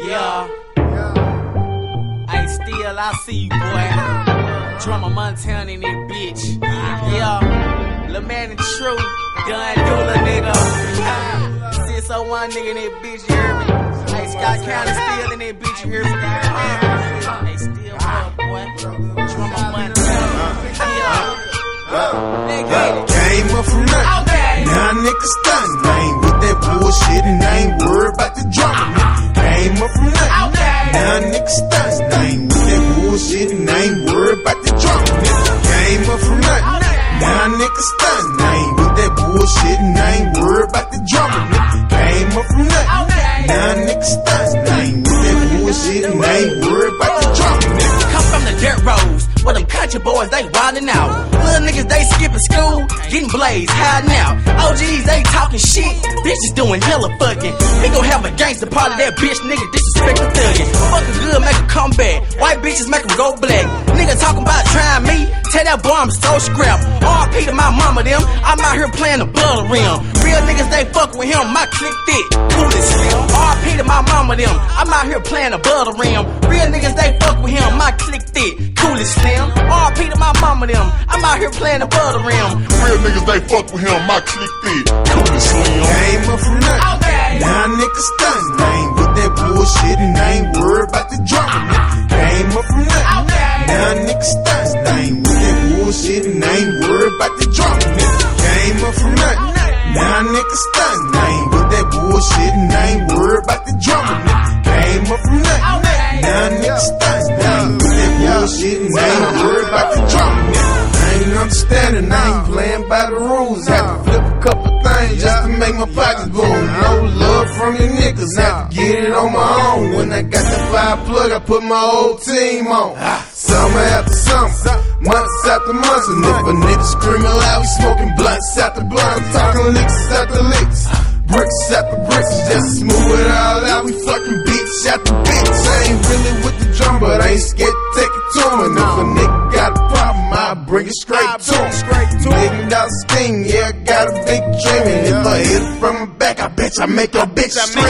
Yeah. Hey, still, I see you, boy. Drummer Montana in this bitch. Yeah. Lil' Man and True. Gun Dula, nigga. 601 nigga in this bitch, you hear me? Hey, Scott County still in this bitch, you hear me? Hey, still up, boy. Drummer Montana. Yeah. Came up from nothing. Now niggas stuntin'. I ain't with that bullshit and I ain't worried about the drama. Came up from nothing. Now niggas stuntin'. I ain't with that bullshit and I ain't worried about the drama. Came up from nothing. Now niggas stuntin'. I ain't with that bullshit and I ain't worried about the drama. Came up from nothing. Now niggas stuntin'. I ain't with that bullshit and I ain't worried about the drama. Come from the dirt roads, where them country boys, they wildin' out. Little niggas, they skipping school, getting blazed, hiding out. OGs, they talking shit, bitches doing hella fucking. We gon' have a gangster party, that bitch nigga disrespect the thuggin'. Fuckin' good, make a comeback, white bitches make them go black. Nigga talking about trying me, tell that boy I'm so scrap. RP to my mama them, I'm out here playing the blood rim. Real niggas, they fuck with him, my click thick, cool as hell. RP to my mama them, I'm out here playing the blood rim. Real niggas, they fuck with him, my click thick, cool as slim. RP to my mama them, I'm out here playing the butter rim. Real niggas, they fuck with him, my click thick, cool as slim. Came up from nothing. Now niggas stuntin'. I ain't with that bullshit and I ain't worried about the drama. Came up from nothing. Now niggas stuntin'. I ain't with that bullshit and I ain't worried about the drama. Came up from nothing. Now niggas stuntin'. I ain't with that bullshit and I ain't worried about the drama. Came up from nothing. Now niggas stuntin'. I ain't with that bullshit and I ain't worried about the drama. I ain't understanding, I ain't playing by the rules. Had to flip a couple things just to make my pockets boom. No love from your niggas, had to get it on my own. When I got that fire plug, I put my whole team on. Summer after summer, months after months. And if a nigga screaming loud, we smoking blunts after blunts. Talking licks after licks, bricks after bricks. Just smooth it all out, we fucking bitch after bitch. I ain't really with the drum, but I ain't scared to take it to him. And if a nigga got a problem, I bring it straight to him. $1 million scheme, yeah, I got a big dream. And if I hit it from the back, I bet I make your bitch scream.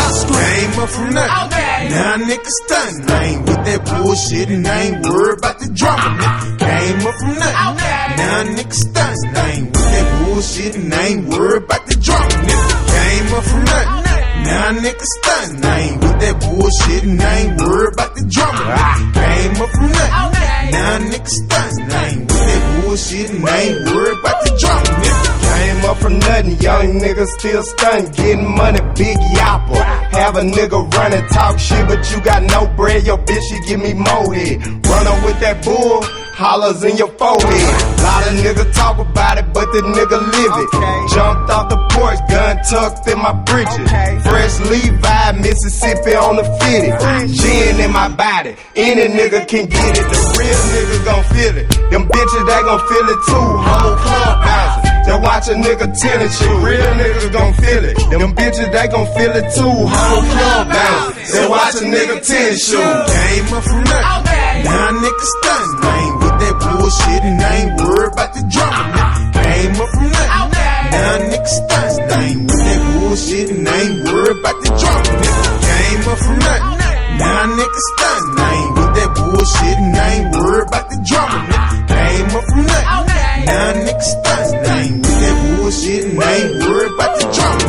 Came up from nothing. Now niggas stuntin'. I ain't with that bullshit and I ain't worried about the drama. Came up from nothing. Now niggas stuntin'. I ain't with that bullshit and I ain't worried about the drama. Came up from nothing. Now niggas stuntin'. I ain't with that bullshit and I ain't worried about the drama. Came up from nothing. Now niggas stuntin'. I ain't with that bullshit and I ain't worried about the drama. Came up from nothing, young niggas still stuntin', getting money, big yapper. Have a nigga running, talk shit, but you got no bread. Your bitch, she give me more head. Run up with that bull, hollers in your forehead. Lot of niggas talk about it, but the nigga live it. Jumped off the porch, gun tucked in my britches. Fresh Levi, Mississippi on the fitted. Gin in my body, any nigga can get it. The real niggas gon' feel it. Them bitches, they gon' feel it too. Whole club houses. Just watch a nigga tennis shit. Real niggas gon' feel it. Them bitches, they gon' feel it too. Whole club houses. Just watch a nigga tennis shoe. Came up from nothing. Now niggas stuntin'. I ain't with that bullshit and I ain't worried about the drama. Came up from nothing. Now niggas stuntin'. I ain't with that bullshit and I ain't worried about the drama. Came up from nothing. Now niggas stuntin'. I ain't with that bullshit and I ain't worried about the drama. Came up from nothing. Now niggas stuntin'. I ain't with that bullshit and I ain't worried about the drama.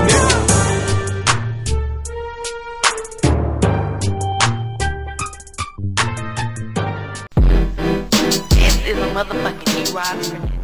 This is a motherfucking E-Rock.